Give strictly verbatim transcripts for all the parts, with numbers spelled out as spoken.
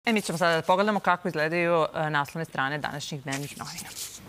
E, mi ćemo sada da pogledamo kako izgledaju naslovne strane današnjih dnevnih novina.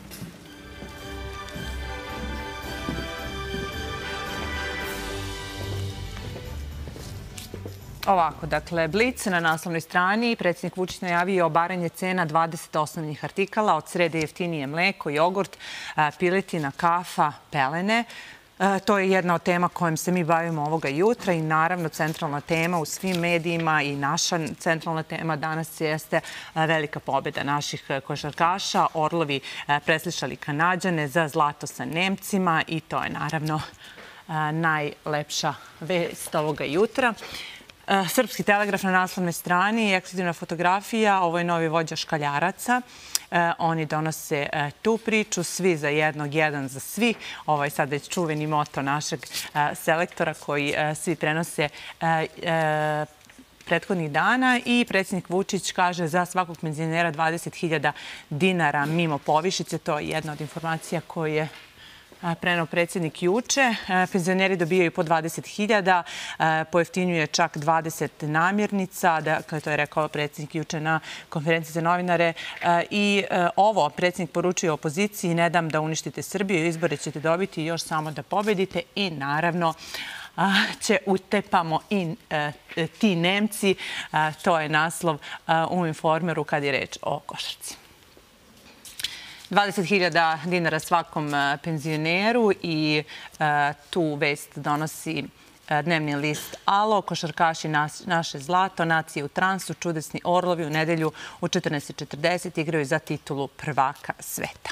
Ovako, dakle, Blic na naslovnoj strani. Predsjednik Vučić najavio obaranje cena dvadeset osnovnih artikala. Od srede jeftinije mleko, jogurt, piletina, kafa, pelene. To je jedna od tema kojom se mi bavimo ovoga jutra i naravno centralna tema u svim medijima i naša centralna tema danas jeste velika pobjeda naših košarkaša. Orlovi preslišali Kanađane za zlato sa Nemcima i to je naravno najlepša vest ovoga jutra. Srpski telegraf na naslovnoj strani, ekskluzivna fotografija, ovo je novi vođa škaljaraca. Oni donose tu priču, svi za jednog, jedan za svi. Ovo je sad već čuveni moto našeg selektora koji svi prenose prethodnih dana i predsjednik Vučić kaže za svakog penzionera dvadeset hiljada dinara mimo povišice. To je jedna od informacija koje je preneo predsjednik juče. Penzioneri dobijaju po dvadeset hiljada, pojeftinjuje čak dvadeset namirnica, dakle to je rekao predsjednik juče na konferenciji za novinare. I ovo predsjednik poručuje opoziciji, ne dam da uništite Srbiju, izbore ćete dobiti još samo da pobedite i naravno će utepamo i ti Nemci. To je naslov u Informeru kad je reč o košarci. dvadeset hiljada dinara svakom penzioneru i tu vest donosi dnevni list Alo. Košarkaši naše zlato, nacije u transu, čudesni Orlovi u nedelju u četrnaest četrdeset igraju za titulu prvaka sveta.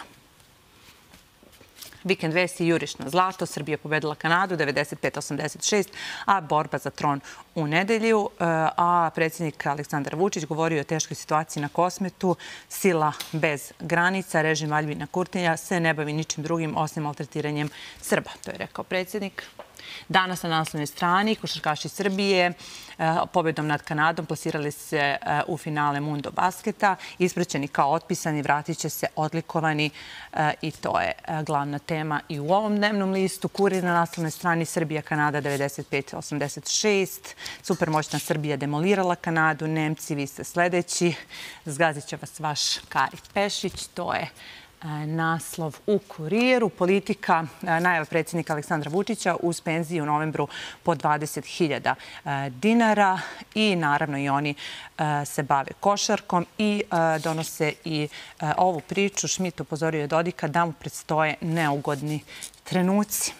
Vikend vesti juriš na zlato. Srbija pobedila Kanadu devedeset pet osamdeset šest, a borba za tron u nedelju. A predsjednik Aleksandar Vučić govorio o teškoj situaciji na Kosmetu. Sila bez granica. Režim Aljbina Kurtija se ne bavi ničim drugim osim maltretiranjem Srba. To je rekao predsjednik. Danas na naslovnoj strani košarkaši Srbije pobjedom nad Kanadom plasirali se u finale Mundo basketa. Ispraćeni kao otpisani, vratit će se odlikovani i to je glavna tema i u ovom dnevnom listu. Kurir na naslovnoj strani Srbija Kanada devedeset pet osamdeset šest. Supermoćna Srbija demolirala Kanadu. Nemci, vi ste sledeći. Zgazit će vas vaš Kari Pešić. To je naslov u Kuriru. Politika, najava predsjednika Aleksandra Vučića uz penziju u novembru po dvadeset hiljada dinara i naravno i oni se bave košarkom i donose i ovu priču. Šmit upozorio je Dodika da mu predstoje neugodni trenuci.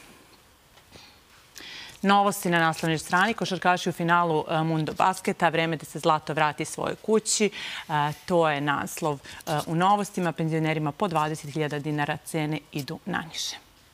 Novosti na naslovnoj strani. Košarkaši u finalu Mundo basketa. Vreme da se zlato vrati svojoj kući. To je naslov u novostima. Penzionerima po dvadeset hiljada dinara cene idu naniže.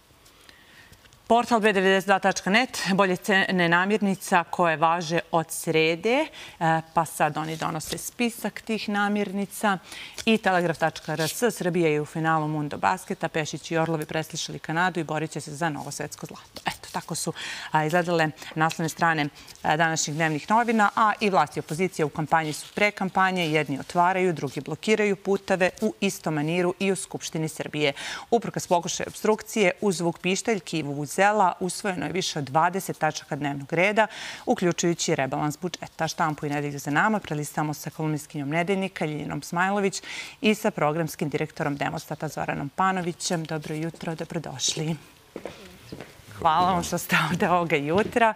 Portal b devedeset dva tačka net, bolje cene namirnica koje važe od srede, pa sad oni donose spisak tih namirnica. I telegraf tačka r s, Srbija je u finalu Mundo basketa, Pešić i Orlovi preslišali Kanadu i borit će se za novo svetsko zlato. Eto, tako su izgledale naslovne strane današnjih dnevnih novina, a i vlast i opozicija u kampanji su pre kampanje, jedni otvaraju, drugi blokiraju puteve u istom maniru i u Skupštini Srbije. Uprkos pokušaja opstrukcije, uz zvuk pištaljki i vuvuzela usvojeno je više od dvadeset tačaka dnevnog reda, uključujući rebalans budžeta. Štampu i nedelju za nama prelistamo sa kolumnistkinjom Nedeljnika Ljiljanom Smajlović i sa programskim direktorom Demostata Zoranom Panovićem. Dobro jutro, dobrodošli. Hvala vam što ste ovde ovoga jutra.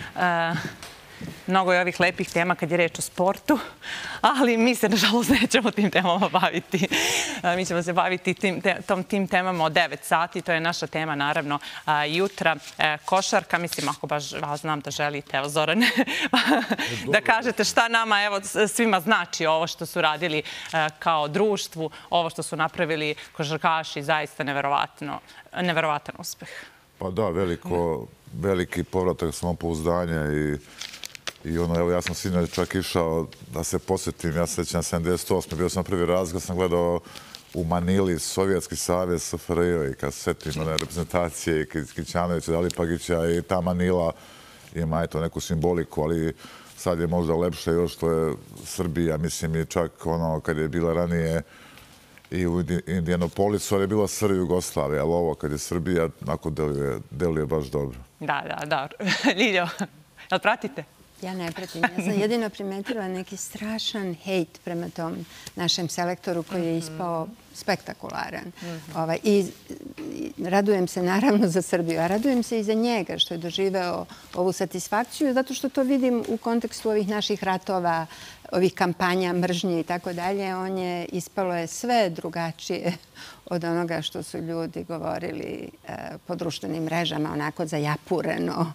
Mnogo je ovih lepih tema kad je reč o sportu, ali mi se, nažalost, nećemo tim temama baviti. Mi ćemo se baviti tim temama od devet sati. To je naša tema, naravno, jutra. Košarka, mislim, ako baš vas znam da želite, evo, Zorane, da kažete šta nama, evo, svima znači ovo što su radili kao društvu, ovo što su napravili košarkaši, zaista neverovatan uspeh. Pa da, veliki povratak samopouzdanja i I ono, evo, ja sam sinoć čak išao da se posjetim, ja se sećam sedamdeset osme bio sam prvi razgled, sam gledao u Manili, Sovjetski savez, S F R J, i kad se setim one reprezentacije i Kićanovića, Dalipagića i ta Manila ima eto neku simboliku, ali sad je možda lepše još što je Srbija, mislim i čak ono kad je bila ranije i u Indijanopolisu, ali je bila S R Jugoslavija, ali ovo kad je Srbija, onako deluje baš dobro. Da, da, da. Ljiljo, jel pratite? Ja ne pratim. Ja sam jedino primetila neki strašan hejt prema tom našem selektoru koji je ispao spektakularan. I radujem se naravno za Srbiju, a radujem se i za njega što je doživeo ovu satisfakciju, zato što to vidim u kontekstu ovih naših ratova, ovih kampanja, mržnje i tako dalje. On je, ispalo je sve drugačije od onoga što su ljudi govorili po društvenim mrežama, onako zajapureno.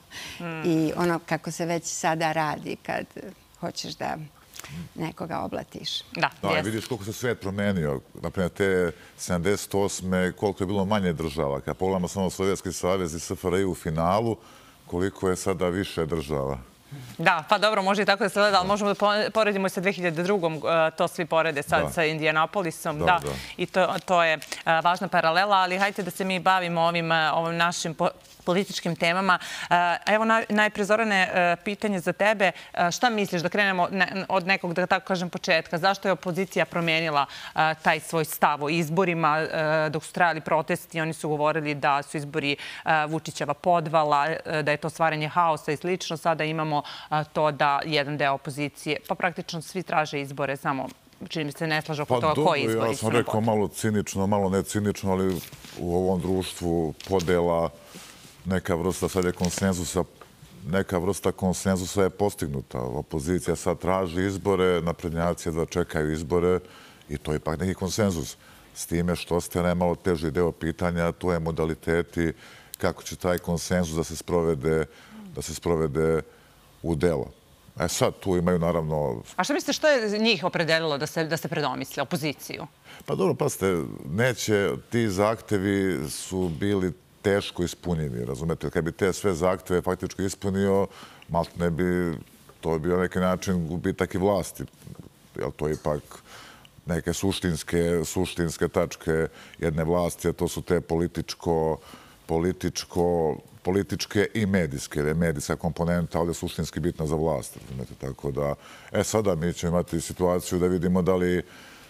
I ono kako se već sada radi kad hoćeš da nekoga oblatiš. Da, i vidiš koliko se svet promenio. Naprimjer, te sedamdeset osme koliko je bilo manje država. Kad pogledamo samo Sovjetski savez i S F R I u finalu, koliko je sada više država. Da, pa dobro, može i tako da se gleda, ali možemo da poredimo i sa dve hiljade drugom. To svi porede sad sa Indianapolisom. Da, i to je važna paralela, ali hajde da se mi bavimo ovim našim političkim temama. Evo najpre, Zorane, pitanje za tebe. Šta misliš, da krenemo od nekog, da tako kažem, početka? Zašto je opozicija promenila taj svoj stav o izborima? Dok su trajali protesti, oni su govorili da su izbori Vučićeva podvala, da je to stvaranje haosa i slično. Sada imamo to da jedan deo opozicije, pa praktično svi traže izbore, samo čini mi se ne slaže oko toga koji izbori su na potrebu. Ja sam rekao malo cinično, malo ne cinično, ali u ovom društvu podela neka vrsta sad je konsenzusa, neka vrsta konsenzusa je postignuta. Opozicija sad traži izbore, naprednjaci da čekaju izbore i to je ipak neki konsenzus. S time što ste najmalo teži deo pitanja, to je modaliteti kako će taj konsenzus da se sprovede, da se sprovede u delo. E sad, tu imaju naravno... A što mislite, što je njih opredelilo da se, da se predomisle, opoziciju? Pa dobro, pazite, neće, ti zahtevi su bili teško ispunjivi, razumete? Kad bi te sve zahteve faktički ispunio, malo ne bi, to bi bio neki način gubitak i vlasti. Jer to je ipak neke suštinske, suštinske tačke jedne vlasti, a to su te političko, političko, političke i medijske, jer je medijska komponenta ovdje suštinski bitna za vlast, razumete? Tako da, e sada mi ćemo imati situaciju da vidimo da li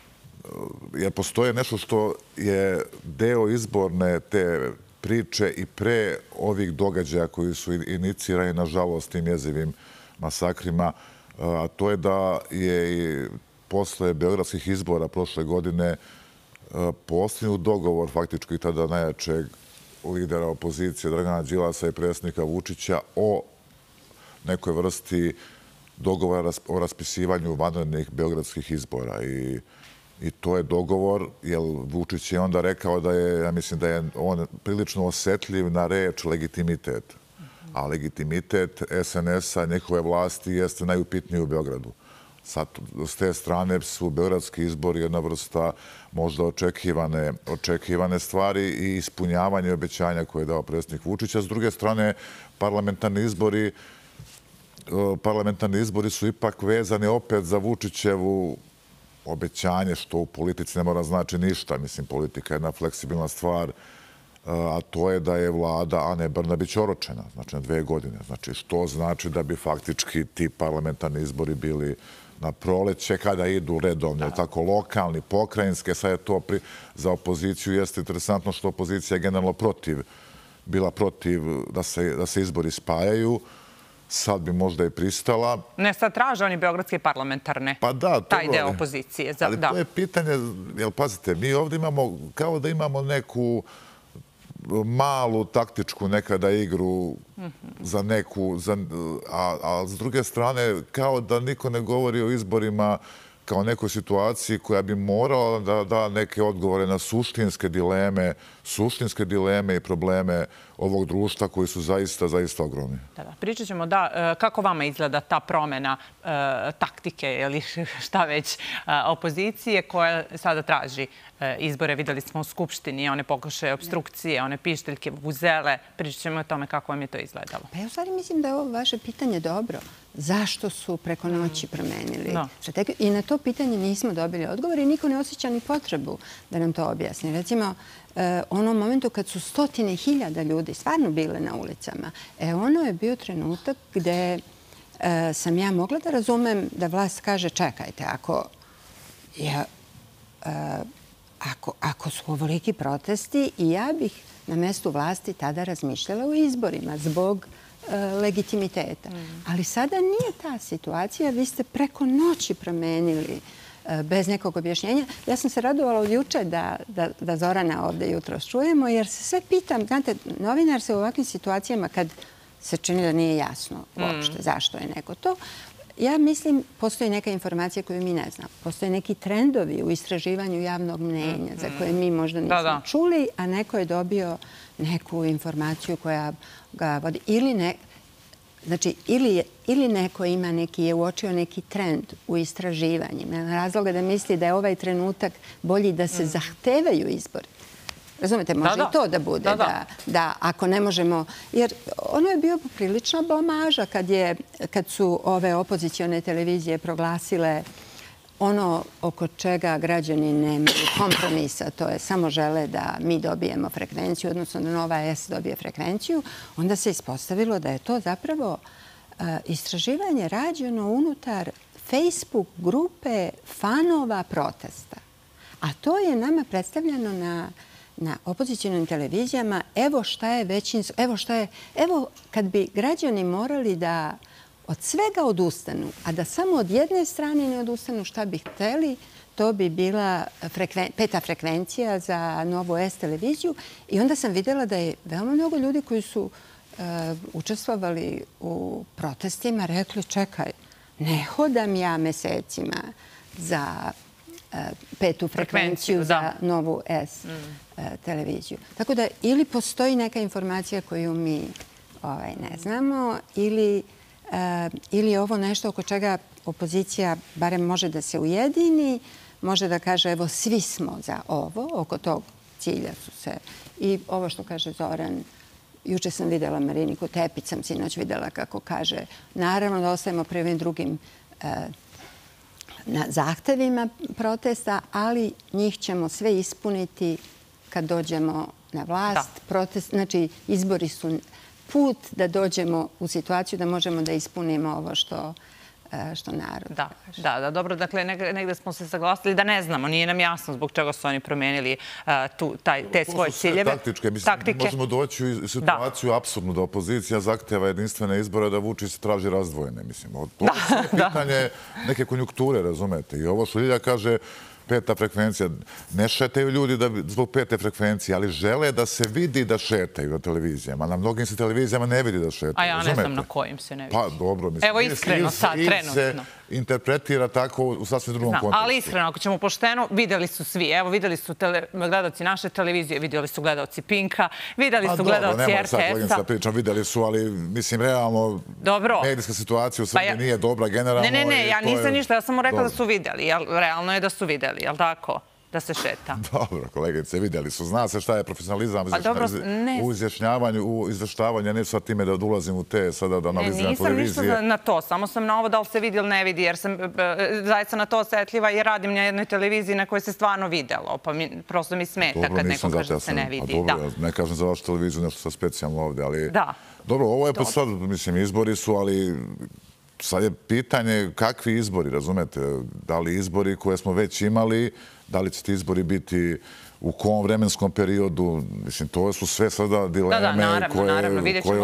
jer postoje nešto što je deo izborne te priče i pre ovih događaja koji su inicirani, nažalost, tim jezivim masakrima, a to je da je i posle beogradskih izbora prošle godine postignut dogovor faktički tada najjačeg lidera opozicije Dragana Đilasa i predsjednika Vučića o nekoj vrsti dogovora o raspisivanju vanrednih beogradskih izbora. I I to je dogovor, jer Vučić je onda rekao da je, ja mislim da je on prilično osetljiv na reč legitimitet. A legitimitet S N S-a, njihove vlasti, jeste najupitniji u Beogradu. Sad, s te strane su beogradski izbori jedna vrsta možda očekivane, očekivane stvari i ispunjavanje obećanja koje je dao predsjednik Vučića. S druge strane, parlamentarni izbori, parlamentarni izbori su ipak vezani opet za Vučićevu obećanje, što u politici ne mora znači ništa. Mislim, politika je jedna fleksibilna stvar, a to je da je vlada Ane Brnabić oročena, znači na dve godine. Znači, što znači da bi faktički ti parlamentarni izbori bili na proleće, kada idu redovno, tako lokalni, pokrajinske. Sad je to za opoziciju jeste interesantno što opozicija je generalno protiv, bila protiv da se, da se izbori spajaju. Sad bi možda i pristala. Ne, sad traže oni beogradske parlamentarne. Pa da, taj deo opozicije. Ali to je pitanje, jel pazite, mi ovdje imamo, kao da imamo neku malu taktičku nekada igru za neku, a s druge strane, kao da niko ne govori o izborima kao nekoj situaciji koja bi morala da da neke odgovore na suštinske dileme, suštinske dileme i probleme ovog društva koji su zaista, zaista ogromni. Da, da. Pričat ćemo da, kako vama izgleda ta promjena taktike ili šta već opozicije koja sada traži izbore. Videli smo u Skupštini one pokušaje obstrukcije, one pišteljke, vuvuzele. Pričat ćemo o tome kako vam je to izgledalo. Pa ja u stvari mislim da je ovo vaše pitanje dobro. Zašto su preko noći promenili strategiju? I na to pitanje nismo dobili odgovor i niko ne osjeća ni potrebu da nam to objasni. Recimo, u onom momentu kad su stotine hiljada ljudi stvarno bile na ulicama, e ono je bio trenutak gde sam ja mogla da razumem da vlast kaže čekajte, ako je... Ako, ako su ovoliki protesti i ja bih na mestu vlasti tada razmišljala o izborima zbog legitimiteta. Ali sada nije ta situacija. Vi ste preko noći promenili bez nekog objašnjenja. Ja sam se radovala od juče da, da, da Zorana ovde jutro čujemo, jer se sve pitam, znate, novinar se u ovakvim situacijama kad se čini da nije jasno uopšte mm. zašto je neko to. Ja mislim, postoji neka informacija koju mi ne znamo. Postoje neki trendovi u istraživanju javnog mnenja za koje mi možda nismo da, da. čuli, a neko je dobio neku informaciju koja ga vodi. Ili ne, znači, ili, ili neko ima neki, je uočio neki trend u istraživanjima. Nema razloga da misli da je ovaj trenutak bolji da se mm. zahtevaju izbori. Razumete, može da, da. i to da bude, da, da. Da, da ako ne možemo... Jer ono je bio prilična blamaža kad, je, kad su ove opozicione televizije proglasile ono oko čega građani nemaju kompromisa, to je samo žele da mi dobijemo frekvenciju, odnosno da Nova S dobije frekvenciju, onda se ispostavilo da je to zapravo uh, istraživanje rađeno unutar Facebook grupe fanova protesta. A to je nama predstavljeno na... na opozicionim televizijama, evo šta je većinsko, evo šta je, evo kad bi građani morali da od svega odustanu, a da samo od jedne strane ne odustanu šta bi hteli, to bi bila frekven, peta frekvencija za Novu S televiziju. I onda sam vidjela da je veoma mnogo ljudi koji su uh, učestvovali u protestima, rekli čekaj, ne hodam ja mesecima za petu frekvenciju za Novu S televiziju. Tako da ili postoji neka informacija koju mi ovaj, ne znamo ili, ili je ovo nešto oko čega opozicija barem može da se ujedini, može da kaže evo svi smo za ovo, oko tog cilja su se. I ovo što kaže Zoran, juče sam vidjela Mariniku Tepić, sam sinoć vidjela kako kaže naravno da ostajemo prvim drugim na zahtevima protesta, ali njih ćemo sve ispuniti kad dođemo na vlast. Protest, znači, izbori su put da dođemo u situaciju da možemo da ispunimo ovo što, što narod da, kaže. Da, da, dobro. Dakle, negde smo se saglasili da ne znamo. Nije nam jasno zbog čega su oni promenili uh, tu, taj, te svoje ciljeve. Taktičke. Mislim, Taktike. Možemo doći u situaciju da. apsurdnu da opozicija zahteva jedinstvene izbore da Vučić traži razdvojene. Mislim, to je pitanje neke konjunkture, razumete. I ovo što Ljilja kaže, peta frekvencija. Ne šetaju ljudi da, zbog pete frekvencije, ali žele da se vidi da šetaju na televizijama. Na mnogim se televizijama ne vidi da šetaju. A ja ne znam na kojim se ne vidi. Pa dobro. Mislim, evo iskreno il, sad, il trenutno. se interpretira tako u sasvim drugom znam, kontekstu. Ali iskreno, ako ćemo pošteno, vidjeli su svi. Evo, vidjeli su tele, gledalci naše televizije, vidjeli su gledalci Pinka, vidjeli su gledalci R T S-a. Pričam, vidjeli su, ali mislim, realno, dobro. Medijska situacija u Srbiji pa ja... nije dobra generalno. Ne, ne, ne, ja nisam je... ništa, ja sam mu rekla dobro. Da su vidjeli. Jel, realno je da su vidjeli, jel tako? Da se šeta. Dobro, kolegice, vidjeli su. Zna se šta je profesionalizam u izjašnjavanju, u izveštavanju. Ja neću sad time da ulazim u te sada da analiziram televizije. Nisam ništa na to. Samo sam na ovo da li se vidi ili ne vidi, jer sam zaista na to osjetljiva i radim na jednoj televiziji na kojoj se stvarno videlo. Pa prosto mi smeta kad neko kaže da se ne vidi. Dobro, ne kažem za vašu televiziju nešto sa specijalno ovdje, ali... Dobro, ovo je pa sad, mislim, izbori su, ali... Sad je pitanje kakvi izbori, razumete? Da li izbori koje smo već imali, da li će ti izbori biti u kom vremenskom periodu? Mislim, to su sve sada dileme koje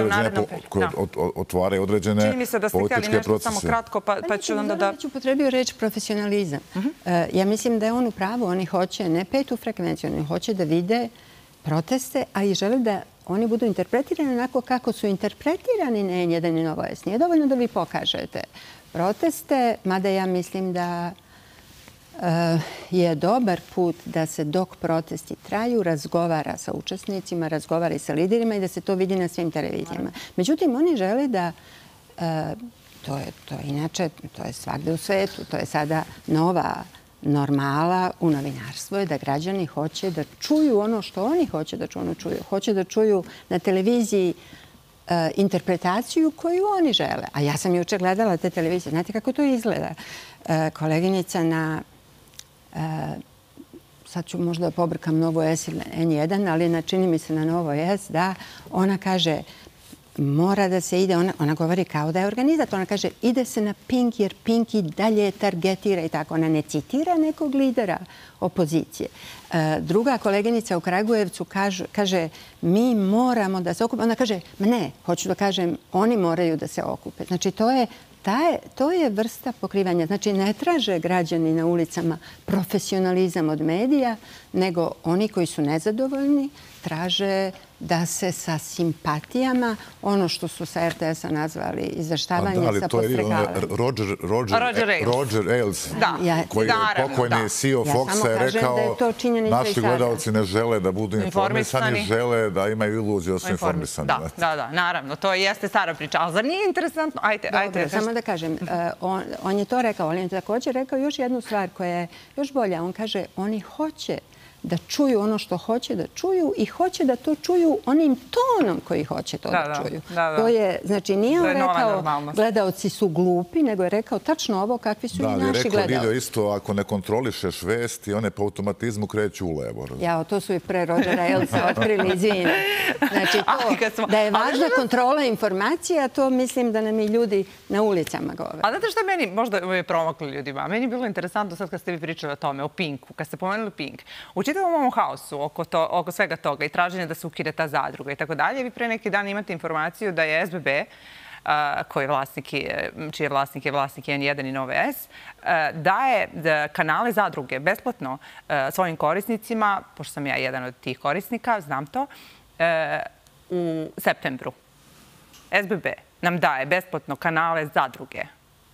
otvaraju određene čini mi se da ste htjeli nešto samo kratko, pa ću onda da... Ja ću upotrebio reč profesionalizam. Ja mislim da je on u pravu. Oni hoće ne petu frekvenciju, oni hoće da vide proteste, a i žele da oni budu interpretirani onako kako su interpretirani na N jedan i Novo S. Nije dovoljno da vi pokažete proteste, mada ja mislim da je dobar put da se dok protesti traju razgovara sa učesnicima, razgovara i sa liderima i da se to vidi na svim televizijama. Međutim, oni žele da, to je, to je inače, to je svakde u svetu, to je sada nova normala u novinarstvu je da građani hoće da čuju ono što oni hoće da čuju. Hoće da čuju na televiziji interpretaciju koju oni žele. A ja sam juče gledala te televizije. Znate kako to izgleda? Koleginica na... Sad ću možda pobrkam Novo S ili N jedan, ali čini mi se na Novo S, da ona kaže mora da se ide, ona, ona govori kao da je organizator, ona kaže ide se na Pink jer Pink i dalje targetira i tako. Ona ne citira nekog lidera opozicije. E, druga koleginica u Kragujevcu kaže, kaže mi moramo da se okupimo. Ona kaže, ne, hoću da kažem, oni moraju da se okupe. Znači to je Taj, to je vrsta pokrivanja. Znači, ne traže građani na ulicama profesionalizam od medija, nego oni koji su nezadovoljni traže da se sa simpatijama, ono što su sa er te es-a nazvali izveštavanje sa podstregavanjem. Roger, Roger, Roger Ailes, Roger Ailes da. koji je Naravno, pokojni da. C E O Ja Foxa je rekao da naši gledalci ne žele da budu informisani, žele da imaju iluziju da su informisani. Da, da, da, naravno. To jeste stara priča. Ali zar nije interesantno? Ajde, ajde. Dobro, samo da kažem, on, on je to rekao, ali on je također rekao još jednu stvar koja je još bolja. On kaže, oni hoće da čuju ono što hoće da čuju i hoće da to čuju onim tonom koji hoće to da, da čuju. Da, da. To je, znači, nije on rekao gledaoci su glupi, nego je rekao tačno ovo kakvi su da, i naši gledaoci. Da, je rekao video isto, ako ne kontrolišeš vesti, one po automatizmu kreću u levo. Ja, to su i pre Rogera Ailesa otkrili, izvini. Znači, to, smo... da je važna ali... kontrola informacija, to mislim da nam i ljudi na ulicama govore. A znate što meni, možda je promaklo ljudima, meni je bilo interesantno sad kad ste vi pričali o tome, o Pinku, kad ste pomenuli Pink. U čitavom ovom haosu oko, to, oko svega toga i traženja da se ukine ta zadruga i tako dalje, vi pre neki dan imate informaciju da je es be be, uh, koji vlasnik je, čiji je vlasnik je vlasnik en jedan i Nove S, uh, daje da kanale zadruge besplatno uh, svojim korisnicima, pošto sam ja jedan od tih korisnika, znam to, uh, u septembru. es be be nam daje besplatno kanale zadruge.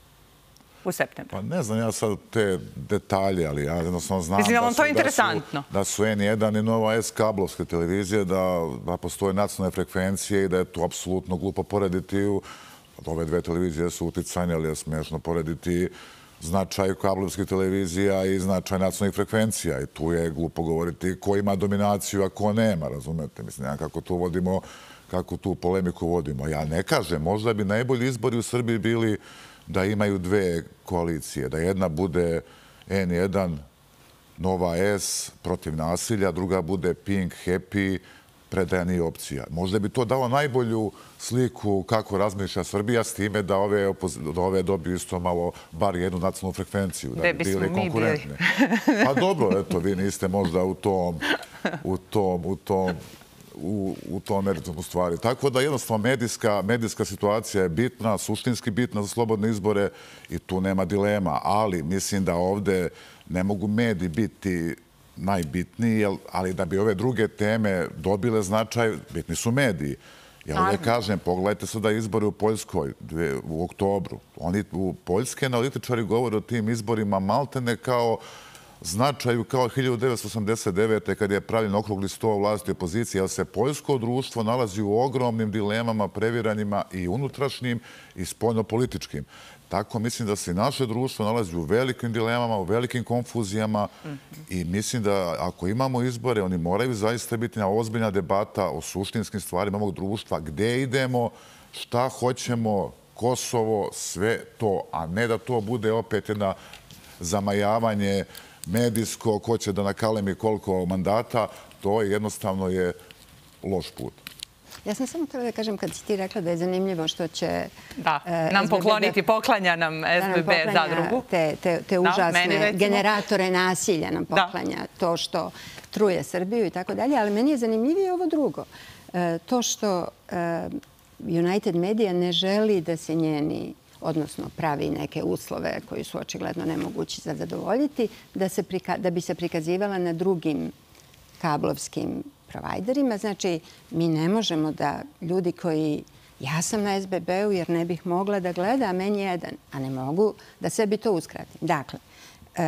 U septembru. Pa ne znam ja sad te detalje, ali ja jednostavno znam Mislim, da su, to je interesantno. Da su, da su en jedan i Nova S kablovske televizije, da, da postoje nacionalne frekvencije i da je to apsolutno glupo porediti. U, ove dve televizije su uticanje, ali je smiješno porediti značaj kablovskih televizija i značaj nacionalnih frekvencija. I tu je glupo govoriti ko ima dominaciju, a ko nema, razumete? Mislim, ja kako tu vodimo, kako tu polemiku vodimo. Ja ne kažem, možda bi najbolji izbori u Srbiji bili da imaju dve koalicije, da jedna bude en jedan, Nova S protiv nasilja, druga bude Pink, Happy, predajani opcija. Možda bi to dalo najbolju sliku kako razmišlja Srbija s time da ove, da ove dobiju isto malo bar jednu nacionalnu frekvenciju, da bi bili konkurentni. Pa dobro, eto, vi niste možda u tom, u tom, u tom u, u tom meritumu stvari. Tako da jednostavno medijska, medijska situacija je bitna, suštinski bitna za slobodne izbore i tu nema dilema. Ali mislim da ovde ne mogu mediji biti najbitniji, ali da bi ove druge teme dobile značaj, bitni su mediji. Ja ovdje kažem, pogledajte sada izbore u Poljskoj u oktobru. Oni u poljski analitičari govore o tim izborima maltene kao značaju kao hiljadu devetsto osamdeset devete. kad je pravljen okrugli sto vlasti opozicije, jer se poljsko društvo nalazi u ogromnim dilemama, previranjima i unutrašnjim i spoljnopolitičkim. Tako mislim da se i naše društvo nalazi u velikim dilemama, u velikim konfuzijama i mislim da ako imamo izbore, oni moraju zaista biti na ozbiljna debata o suštinskim stvarima ovog društva, gde idemo, šta hoćemo, Kosovo, sve to, a ne da to bude opet jedna zamajavanje medijsko, ko će da nakalemi koliko mandata, to jednostavno je loš put. Ja sam samo htjela da kažem, kad si ti rekla da je zanimljivo što će... Da, nam pokloniti, poklanja nam es be be zadrugu. Te, te, te užasne generatore nasilja nam poklanja, to što truje Srbiju i tako dalje, ali meni je zanimljivije ovo drugo. To što United Media ne želi da se njeni, odnosno pravi neke uslove koji su očigledno nemogući za zadovoljiti, da, se prika, da bi se prikazivala na drugim kablovskim provajderima. Znači, mi ne možemo da ljudi koji... Ja sam na es be be-u jer ne bih mogla da gleda, a meni jedan, a ne mogu da sebi to uskratim. Dakle, e,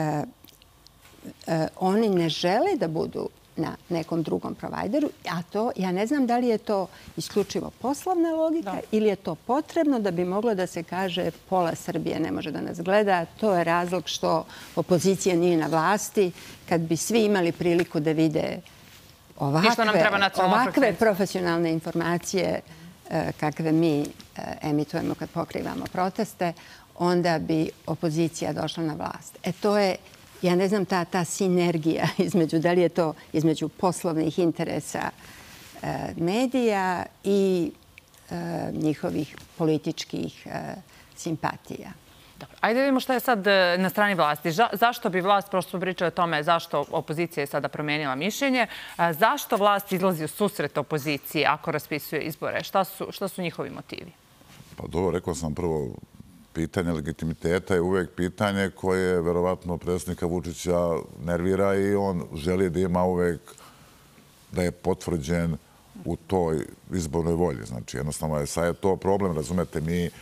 e, oni ne žele da budu na nekom drugom provajderu, a to, ja ne znam da li je to isključivo poslovna logika da. ili je to potrebno da bi moglo da se kaže pola Srbije ne može da nas gleda. To je razlog što opozicija nije na vlasti. Kad bi svi imali priliku da vide ovakve, ovakve profesionalne informacije kakve mi emitujemo kad pokrivamo proteste, onda bi opozicija došla na vlast. E to je, ja ne znam, ta, ta sinergija između, da li je to između poslovnih interesa medija i njihovih političkih simpatija. Dobro. Ajde da vidimo šta je sad na strani vlasti. Zašto bi vlast, prošto smo pričali o tome zašto opozicija je sada promenila mišljenje, zašto vlast izlazi u susret opoziciji ako raspisuje izbore? Šta su, šta su njihovi motivi? Pa dobro, rekao sam prvo, pitanje legitimiteta je uvek pitanje koje verovatno predsjednika Vučića nervira i on želi da ima uvek da je potvrđen u toj izbornoj volji. Znači, jednostavno je sad je to problem, razumete, mi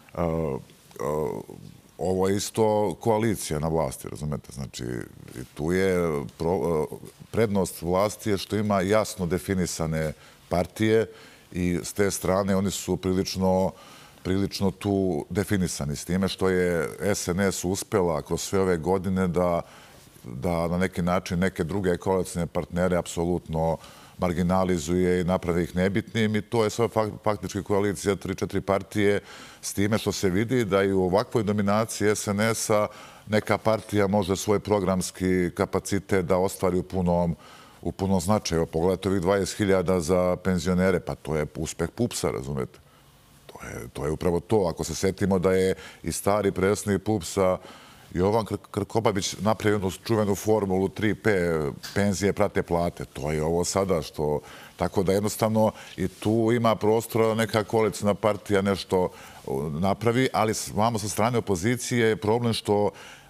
ovo je isto koalicija na vlasti, razumete? Znači, tu je prednost vlasti je što ima jasno definisane partije i s te strane oni su prilično prilično tu definisani s time što je S N S uspela kroz sve ove godine da da na neki način neke druge koalicijne partnere apsolutno marginalizuje i napravi ih nebitnim i to je sve faktički koalicija tri četiri partije s time što se vidi da i u ovakvoj dominaciji S N S-a neka partija može svoj programski kapacitet da ostvari u punom, u punom značaju. Pogledajte ovih dvadeset hiljada za penzionere, pa to je uspeh PUPS-a, razumete? To je, to je upravo to. Ako se setimo da je i stari predsjednik PUPS-a Jovan Krkobabić napravio jednu čuvenu formulu tri P, penzije prate plate. To je ovo sada što... Tako da jednostavno i tu ima prostora da neka koalicijna partija nešto napravi, ali vamo sa strane opozicije je problem što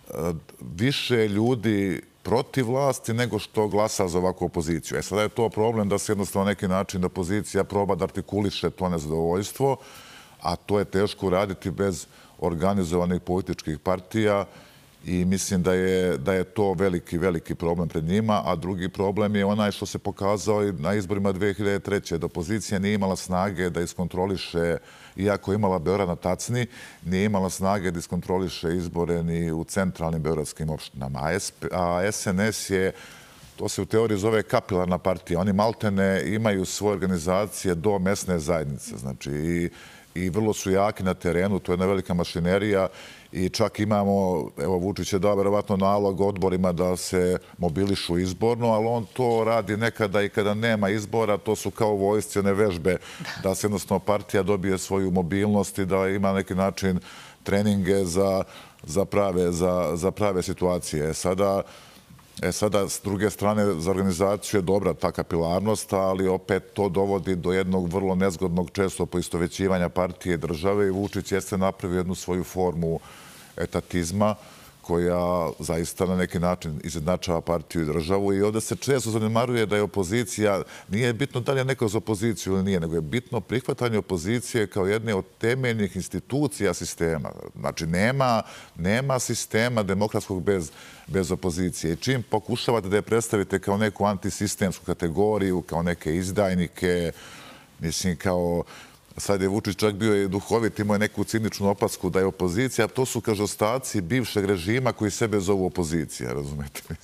više ljudi protiv vlasti nego što glasa za ovakvu opoziciju. E sada je to problem da se jednostavno na neki način opozicija proba da artikuliše to nezadovoljstvo, a to je teško uraditi bez organizovanih političkih partija i mislim da je, da je to veliki, veliki problem pred njima, a drugi problem je onaj što se pokazao i na izborima dve hiljade treće. Da opozicija nije imala snage da iskontroliše, iako je imala Beograd na tacni, nije imala snage da iskontroliše izbore ni u centralnim beogradskim opštinama. A S N S je, to se u teoriji zove kapilarna partija. Oni maltene imaju svoje organizacije do mesne zajednice. Znači, i, i vrlo su jaki na terenu, to je jedna velika mašinerija i čak imamo, evo Vučić je dao verovatno nalog odborima da se mobilišu izborno, ali on to radi nekada i kada nema izbora, to su kao vojstvene vežbe, da se jednostavno partija dobije svoju mobilnost i da ima neki način treninge za, za, prave, za, za prave situacije. Sada, E sada, s druge strane, za organizaciju je dobra ta kapilarnost, ali opet to dovodi do jednog vrlo nezgodnog često poistovećivanja partije i države i Vučić jeste napravio jednu svoju formu etatizma koja zaista na neki način izjednačava partiju i državu i ovdje se često zanemaruje da je opozicija, nije bitno da li je neko za opoziciju ili nije, nego je bitno prihvatanje opozicije kao jedne od temeljnih institucija sistema. Znači, nema, nema sistema demokratskog bez, bez opozicije. I čim pokušavate da je predstavite kao neku antisistemsku kategoriju, kao neke izdajnike, mislim, kao... Sad je Vučić čak bio i duhovit, imao je neku ciničnu opasku da je opozicija. To su, kaže, ostaci bivšeg režima koji sebe zovu opozicija, razumete mi?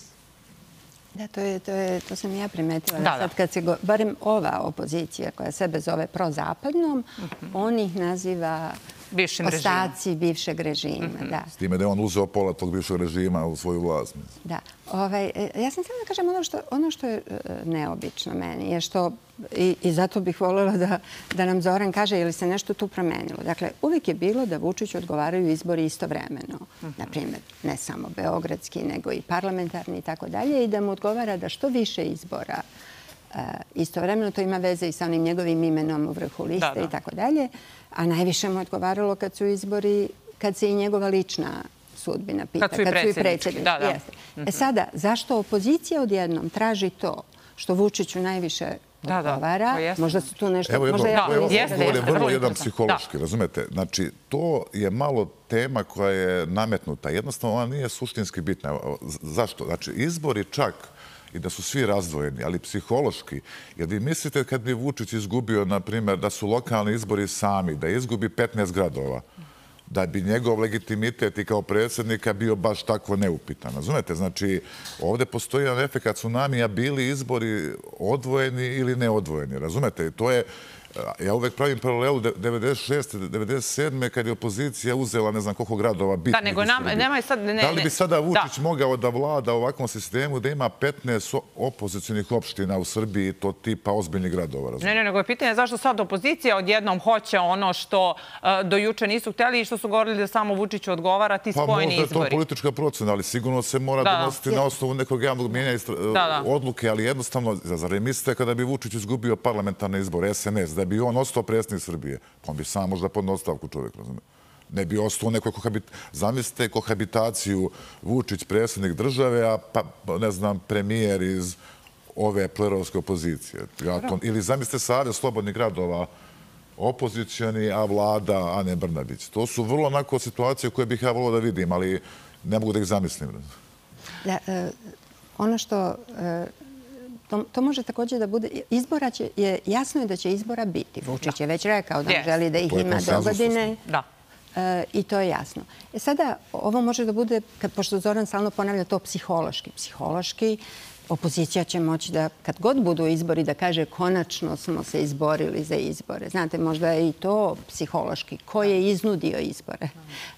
Da, to, je, to, je, to sam ja primetila. Da, da. Sad da. kad se go, barem ova opozicija koja sebe zove prozapadnom, uh-huh. on ih naziva bivšim ostaci režimom. bivšeg režima. Uh-huh. Da. S time da je on uzeo pola tog bivšeg režima u svoju vlast. Da. Ovaj, ja sam htjela da kažem ono što, ono što je neobično meni je što, i, i zato bih voljela da, da nam Zoran kaže je li se nešto tu promenilo. Dakle, uvijek je bilo da Vučiću odgovaraju izbori istovremeno. Uh-huh. Naprimjer, ne samo beogradski, nego i parlamentarni i tako dalje. I da mu odgovara da što više izbora uh, istovremeno, to ima veze i sa onim njegovim imenom u vrhu liste da, da. i tako dalje. A najviše mu odgovaralo kad su izbori, kad se i njegova lična sudbina pita. Kad su i predsjednički. Da, da. E sada, zašto opozicija odjednom traži to što Vučiću najviše odgovara? Da, da. Možda su tu nešto... Evo jedno, možda ja ovo je vrlo jedan psihološki, razumete? Znači, to je malo tema koja je nametnuta. Jednostavno, ona nije suštinski bitna. Zašto? Znači, izbori čak i da su svi razdvojeni, ali psihološki. Jer vi mislite kad bi Vučić izgubio, na primjer, da su lokalni izbori sami, da izgubi petnaest gradova, da bi njegov legitimitet i kao predsjednika bio baš tako neupitan. Razumete? Znači, ovdje postoji jedan efekt tsunamija, bili izbori odvojeni ili neodvojeni. Razumete? To je, Ja uvek pravim paralelu devedeset šeste. devedeset sedme kad je opozicija uzela ne znam koliko gradova bitnih. Da, nego nema sad... Da li bi sada Vučić mogao da vlada u ovakvom sistemu da ima petnaest opozicionih opština u Srbiji, to tipa ozbiljnih gradova? Ne, ne, nego je pitanje zašto sad opozicija odjednom hoće ono što do juče nisu hteli i što su govorili da samo Vučiću odgovara, ti spojeni izbori. Pa možda je to politička procena, ali sigurno se mora donositi na osnovu nekog javnog mijenja odluke, ali jednostavno, zar je mislite kada bi Vučić izgubio parlamentarne izbore, S N S, da bi on ostao predsjednik Srbije, pa on bi sam možda podneo ostavku čovjek, razume. Ne bi ostao u nekoj kohabitaciji. Zamislite kohabitaciju Vučić, predsjednik države, a ne znam, premijer iz ove plerovske opozicije. Ili zamislite Savez slobodnih gradova, opozicijani, a vlada Ane Brnabić. To su vrlo onako situacije koje bih ja volio da vidim, ali ne mogu da ih zamislim. Ono što... To može također da bude... Izbora će... Jasno je da će izbora biti. Vučić je već rekao da želi da ih ima do godine. I to je jasno. Sada, ovo može da bude, pošto Zoran stalno ponavlja to psihološki. Psihološki, opozicija će moći da, kad god budu izbori, da kaže konačno smo se izborili za izbore. Znate, možda je i to psihološki. Ko je iznudio izbore?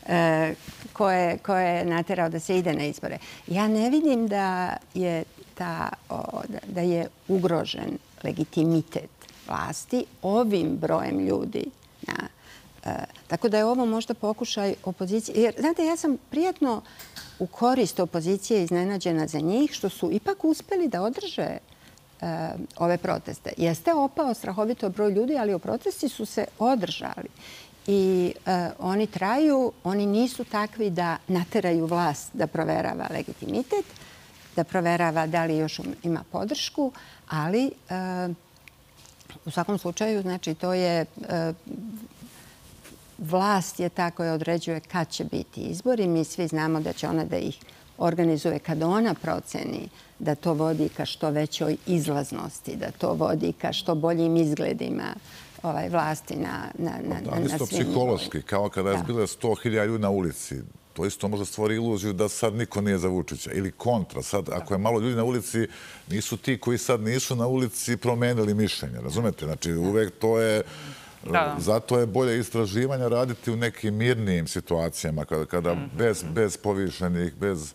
Ko je naterao da se ide na izbore? Ja ne vidim da je da je ugrožen legitimitet vlasti ovim brojem ljudi. Tako da je ovo možda pokušaj opozicije. Jer, znate, ja sam prijatno u korist opozicije iznenađena za njih, što su ipak uspeli da održe ove proteste. Jeste opao strahovito broj ljudi, ali protesti su se održali. I oni traju, oni nisu takvi da nateraju vlast da proverava legitimitet, da proverava da li još ima podršku, ali u svakom slučaju, znači, to je... Vlast je ta koja određuje kad će biti izbori. Mi svi znamo da će ona da ih organizuje kad ona proceni da to vodi ka što većoj izlaznosti, da to vodi ka što boljim izgledima vlasti na svim nivoima. Isto psihološki, kao kada je bilo sto hiljada ljudi na ulici. To isto možda stvori iluziju da sad niko nije za Vučića. Ili kontra. Sad, ako je malo ljudi na ulici, nisu ti koji sad nisu na ulici promenili mišljenje. Razumete? Znači, uvek to je... Zato je bolje istraživanja raditi u nekim mirnijim situacijama, kada bez povišenih, bez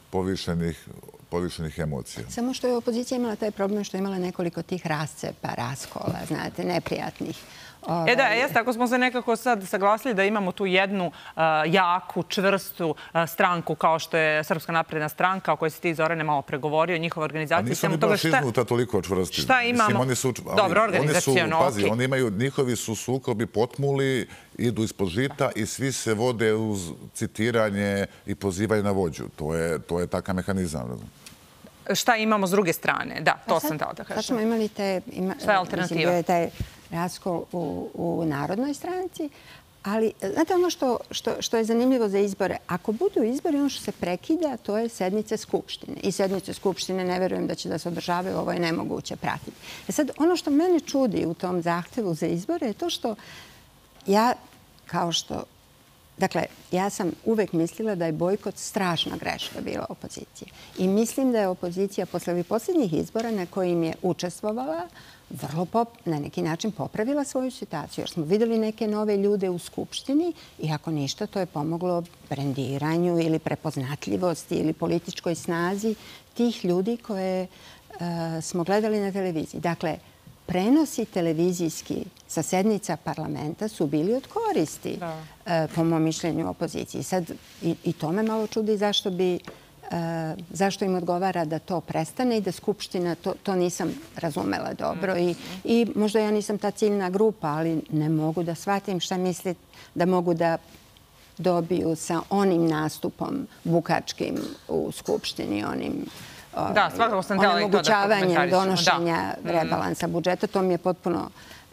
povišenih emocija. Samo što je opozicija imala taj problem što je imala nekoliko tih rascepa, raskola, znate, neprijatnih. E da, jeste, ako smo se nekako sad saglasili da imamo tu jednu jaku, čvrstu stranku kao što je Srpska napredna stranka, o kojoj si ti, Zorane, malo pregovorio, njihova organizacija. A nisu oni baš iznuta toliko čvrsti. Šta imamo? Dobro, organizacijono, okej. Pazi, oni imaju, njihovi su sukobi potmuli, idu ispod žita i svi se vode uz citiranje i pozivanje na vođu. To je takav mehanizam. Šta imamo s druge strane? Da, to sam dao da kažem. Sad smo imali te... Šta je alternativa? Raskol u Narodnoj stranci. Ali, znate, ono što je zanimljivo za izbore, ako budu izbori, ono što se prekida, to je sednice Skupštine. I sednice Skupštine ne verujem da će da se održavaju, ovo je nemoguće pratiti. E sad, ono što mene čudi u tom zahtevu za izbore je to što ja, kao što... Dakle, ja sam uvek mislila da je bojkot strašna greška bila opozicije. I mislim da je opozicija posle ovih posljednjih izbora na kojim je učestvovala vrlo na neki način popravila svoju situaciju. Jer smo videli neke nove ljude u Skupštini i ako ništa, to je pomoglo brendiranju ili prepoznatljivosti ili političkoj snazi tih ljudi koje smo gledali na televiziji. Dakle, prenosi televizijski sa sednica parlamenta su bili od koristi, po mom mišljenju, opoziciji. Sad, i to me malo čudi zašto bi zašto im odgovara da to prestane i da Skupština, to nisam razumela dobro. I možda ja nisam ta ciljna grupa, ali ne mogu da shvatim šta misli da mogu da dobiju sa onim nastupom bukačkim u Skupštini, onim onemogućavanjem donošenja rebalansa budžeta. To mi je potpuno,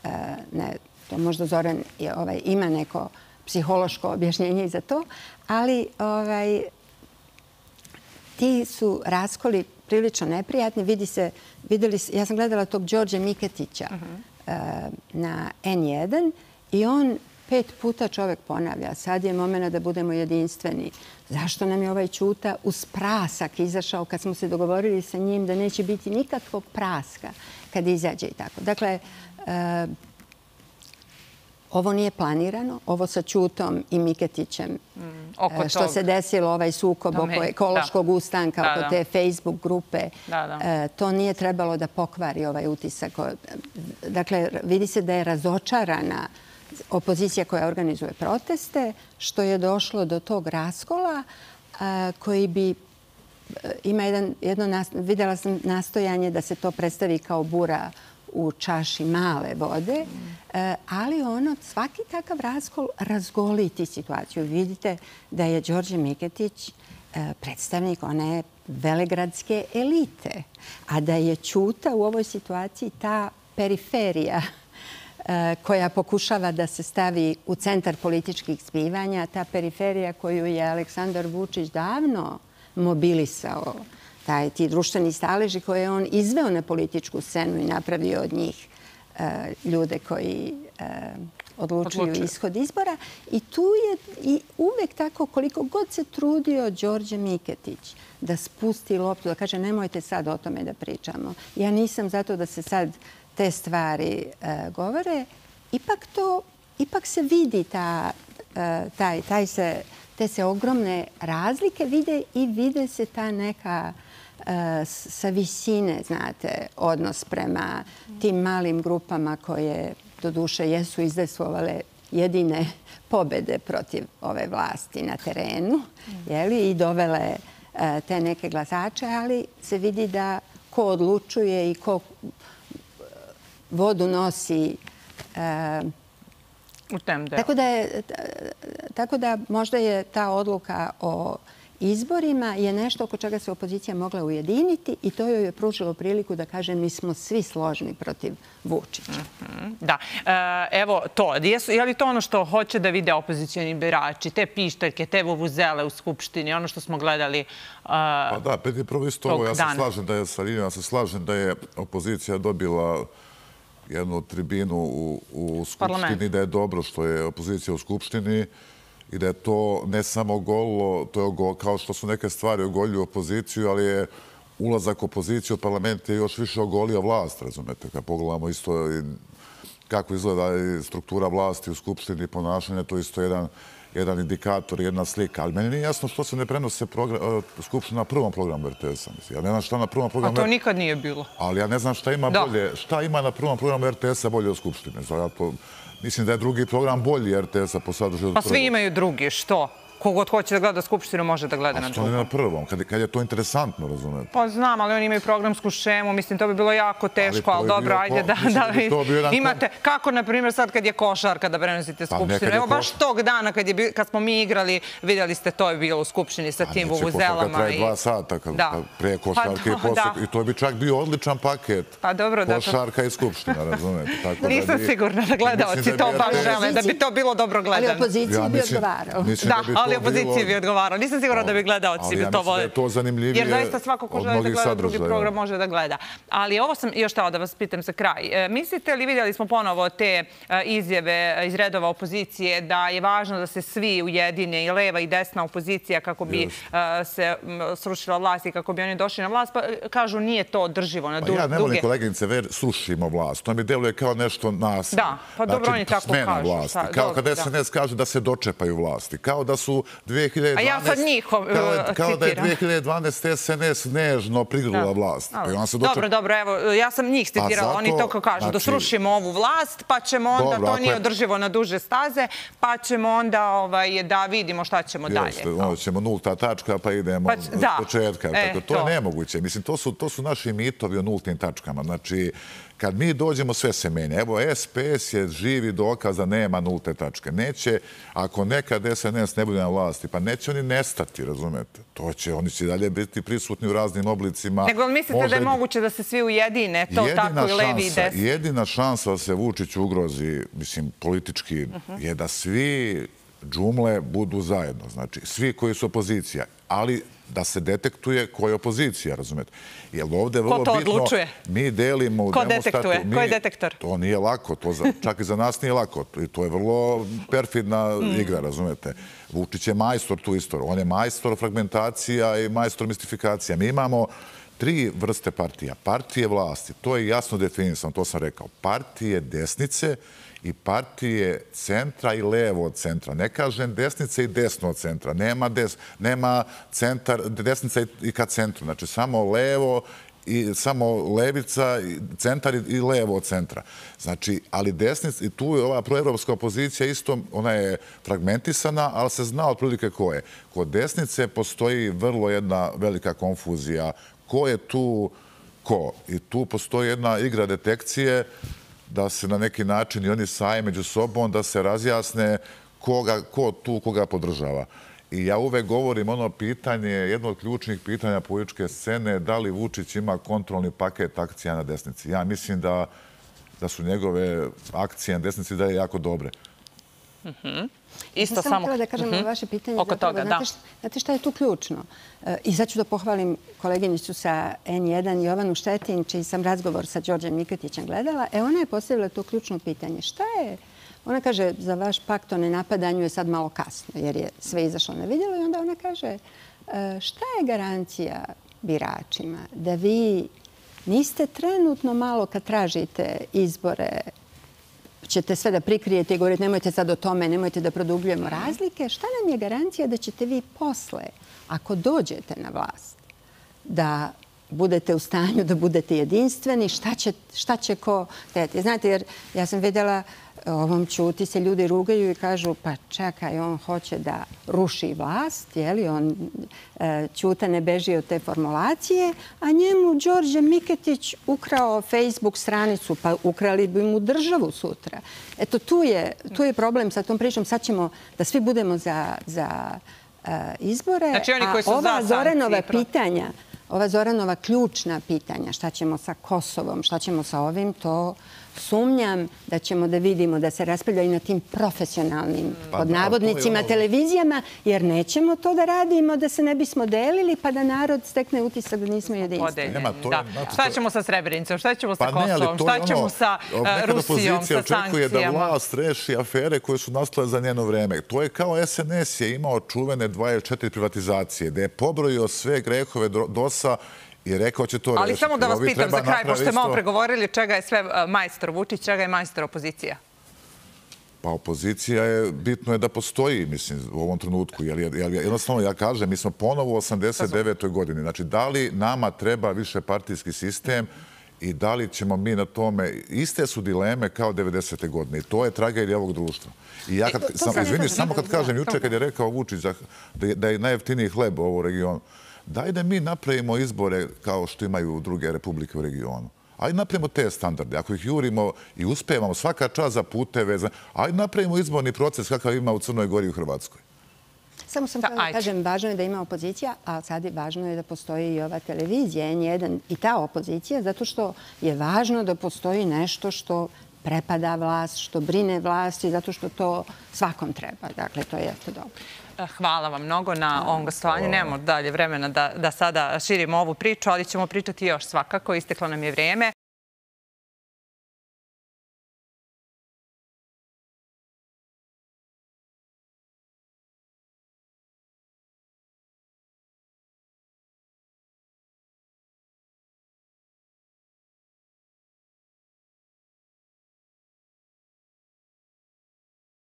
to možda Zoran ima neko psihološko objašnjenje za to, ali ti su raskoli prilično neprijatni. Vidi se, videli, ja sam gledala tog Đorđe Miketića na N jedan i on pet puta čovjek ponavlja. Sad je moment da budemo jedinstveni. Zašto nam je ovaj Ćuta uz prasak izašao kad smo se dogovorili sa njim da neće biti nikakvog praska kad izađe i tako. Dakle, ovo nije planirano, ovo sa Ćutom i Miketićem, što se desilo, ovaj sukob oko ekološkog ustanka, oko te Facebook grupe, to nije trebalo da pokvari ovaj utisak. Dakle, vidi se da je razočarana opozicija koja organizuje proteste, što je došlo do tog raskola koji bi ima jedno, vidjela sam nastojanje da se to predstavi kao bura u čaši male vode, ali ono, svaki takav raskol razgoliti situaciju. Vidite da je Đorđe Miketić predstavnik one velegradske elite, a da je Ćuta u ovoj situaciji ta periferija koja pokušava da se stavi u centar političkih zbivanja, ta periferija koju je Aleksandar Vučić davno mobilisao, taj, ti društveni staleži koje je on izveo na političku scenu i napravio od njih e, ljude koji e, odlučuju Odlučuju. ishod izbora. I tu je i uvek tako, koliko god se trudio Đorđe Miketić da spusti loptu, da kaže nemojte sad o tome da pričamo. Ja nisam zato da se sad te stvari e, govore. Ipak to, ipak se vidi ta, e, taj, taj se, te se ogromne razlike vide i vide se ta neka sa visine, znate, odnos prema tim malim grupama koje doduše jesu izdejstvovale jedine pobede protiv ove vlasti na terenu i dovele te neke glasače, ali se vidi da ko odlučuje i ko vodu nosi. Tako da, je, tako da možda je ta odluka o izborima je nešto oko čega se opozicija mogla ujediniti i to joj je pružilo priliku da kaže mi smo svi složni protiv Vučića. Da. Evo to. Je li to ono što hoće da vide opozicioni birači? Te pištaljke, te vuvuzele u Skupštini, ono što smo gledali tog dana? Pa da, pet je prvo isto ovo. Ja se slažem da je Sarinja, ja se slažem da je opozicija dobila jednu tribinu u Skupštini, da je dobro što je opozicija u Skupštini i da je to ne samo golilo, to je kao što su neke stvari ogoljuju opoziciju, ali je ulazak opozicije u parlament je još više ogolio vlast, razumete. Kad pogledamo isto kako izgleda struktura vlasti u Skupštini i ponašanje, to je isto jedan jedan indikator, jedna slika. Ali meni nije jasno što se ne prenose Skupština na prvom programu er te esa. Ja ne znam šta na prvom programu... A to nikad nije bilo. Ali ja ne znam šta ima bolje. Šta ima na prvom programu er te esa bolje od Skupštine. Mislim da je drugi program bolji er te esa po sadržaju od prvog. Pa svi imaju drugi. Što? Kogod hoće da gleda Skupštinu može da gleda na drugom. A što ne na prvom? Kad je to interesantno, razumete? Pa znam, ali oni imaju programsku šemu. Mislim, to bi bilo jako teško, ali dobro, ajde da imate... Kako, na primjer, sad kad je košarka da prenosite Skupštinu? Evo, baš tog dana kad smo mi igrali, vidjeli ste, to je bilo u Skupštini sa tim vuvuzelama. Košarka traje dva sata pre košarke i posle. I to bi čak bio odličan paket. Košarka i Skupština, razumete? Nisam sigurna da gledaoci to baš žele, da bi to bilo dobro gledano. Ali opoziciji bi odgovarao. Ali opoziciji bi odgovarao. Nisam sigurna da bi gledaoci bi to vole. Ali ja mislim da je to zanimljivije jer zaista svako ko želi da gleda drugi program može da gleda. Ali ovo sam još htela da vas pitam za kraj. Mislite li, vidjeli smo ponovo te izjave iz redova opozicije da je važno da se svi ujedine i leva i desna opozicija kako bi se srušila vlast i kako bi oni došli na vlast? Pa kažu nije to održivo na duge... Ja ne volim koleginice ver, srušimo vlast. To mi deluje kao nešto nas. Da, pa dobro oni tako kažu. Kao kad es en es kaže da se dočepaju vlasti. Kao da su dve hiljade dvanaeste... A ja sad njih citiram. Kao da je dve hiljade dvanaeste es en es nežno prigrlila vlast. Dobro, dobro, evo, ja sam njih citirala. Oni to kažu, da srušimo ovu vlast, pa ćemo onda, to nije održivo na duže staze, pa ćemo onda da vidimo šta ćemo dalje. Onda ćemo nulta tačka, pa idemo od početka. To je nemoguće. Mislim, to su naši mitovi o nultim tačkama. Znači, kad mi dođemo, sve se menja. Evo, es pe es je živi dokaz da nema nulte tačke. Neće, ako nekad es en es ne bude na vlasti, pa neće oni nestati, razumete? To će, oni će dalje biti prisutni u raznim oblicima. Nego mislite da je moguće da se svi ujedine, to tako i levi i desni? Jedina šansa da se Vučić ugrozi, mislim, politički, je da svi džumle budu zajedno. Znači, svi koji su opozicija, ali da se detektuje ko je opozicija, razumete? Ko to odlučuje? Mi delimo... Ko detektuje? Ko je detektor? To nije lako, čak i za nas nije lako. To je vrlo perfidna igra, razumete? Vučić je majstor tu istoriju. On je majstor fragmentacija i majstor mistifikacija. Mi imamo tri vrste partija. Partije vlasti, to je jasno definisano, to sam rekao. Partije desnice i partije centra i levo od centra. Ne kažem desnice i desno od centra. Nema, des, nema centar, desnica i ka centru. Znači, samo levo i samo levica, centar i levo od centra. Znači, ali desnica, i tu je ova proevropska opozicija isto, ona je fragmentisana, ali se zna otprilike ko je. Kod desnice postoji vrlo jedna velika konfuzija. Ko je tu ko? I tu postoji jedna igra detekcije da se na neki način i oni saje među sobom, da se razjasne koga, ko tu koga podržava. I ja uvek govorim ono pitanje, jedno od ključnih pitanja političke scene, da li Vučić ima kontrolni paket akcija na desnici. Ja mislim da, da su njegove akcije na desnici da je jako dobre. Mm-hmm. Isto ja sam samo... htjela da kažem mm-hmm. vaše pitanje. Oko zapravo, toga, znate, da. Šta, znate šta je tu ključno? E, I sad ću da pohvalim koleginicu sa en jedan, Jovanu Štetin, čiji sam razgovor sa Đorđem Miketićem gledala. E, ona je postavila to ključno pitanje. Šta je... Ona kaže, za vaš pakt o nenapadanju je sad malo kasno, jer je sve izašlo na vidjelo. I onda ona kaže, šta je garancija biračima da vi niste trenutno malo kad tražite izbore, ćete sve da prikrijete i govorite nemojte sad o tome, nemojte da produbljujemo razlike. Šta nam je garancija da ćete vi posle, ako dođete na vlast, da budete u stanju da budete jedinstveni, šta će, šta će ko teti? Znate, jer ja sam vidjela ovom Ćuti se ljudi rugaju i kažu pa čekaj, on hoće da ruši vlast, jeli? On, e, Ćuta ne beži od te formulacije, a njemu Đorđe Miketić ukrao Facebook stranicu, pa ukrali bi mu državu sutra. Eto, tu je, tu je problem sa tom pričom. Sad ćemo da svi budemo za, za e, izbore, znači, oni koji su a ova za Zoranova sankcije, pitanja, ova Zoranova ključna pitanja, šta ćemo sa Kosovom, šta ćemo sa ovim, to sumnjam da ćemo da vidimo da se raspravlja i na tim profesionalnim pa, pod navodnicima ono... televizijama, jer nećemo to da radimo da se ne bismo delili pa da narod stekne utisak da nismo jedinstveni. Da. Šta ćemo sa Srebrenicom, šta ćemo sa pa Kosovom, šta ćemo ono, sa uh, Rusijom, sa sankcijama? Očekuje da vlast reši afere koje su nastale za njeno vreme. To je kao es en es je imao čuvene dvadeset četiri privatizacije, da je pobrojio sve grehove dosa i rekao će to rešiti. Ali samo da vas pitam za kraj, pošto ste malo pregovorili čega je sve majstor Vučić, čega je majstor opozicija? Pa opozicija je, bitno je da postoji, mislim, u ovom trenutku. Jer, jer, jednostavno, ja kažem, mi smo ponovo u osamdeset devetoj godini. Znači, da li nama treba više partijski sistem i da li ćemo mi na tome... Iste su dileme kao devedesete godine. I to je tragedija ovog društva. I ja kad, sam, izvini, samo kad kažem, juče kad je rekao Vučić da, da je najjeftiniji hleb u ovom regionu, daj da mi napravimo izbore kao što imaju druge republike u regionu. Ajde napravimo te standarde. Ako ih jurimo i uspevamo svaka čast za puteve, ajde napravimo izborni proces kakav ima u Crnoj Gori i u Hrvatskoj. Samo sam htjela da kažem, važno je da ima opozicija, a sad je važno je da postoji i ova televizija, en jedan i ta opozicija, zato što je važno da postoji nešto što prepada vlast, što brine vlast i zato što to svakom treba. Dakle, to je jako dobro. Hvala vam mnogo na ovom gostovanju. Nemamo dalje vremena da, da sada širimo ovu priču, ali ćemo pričati još svakako. Isteklo nam je vrijeme.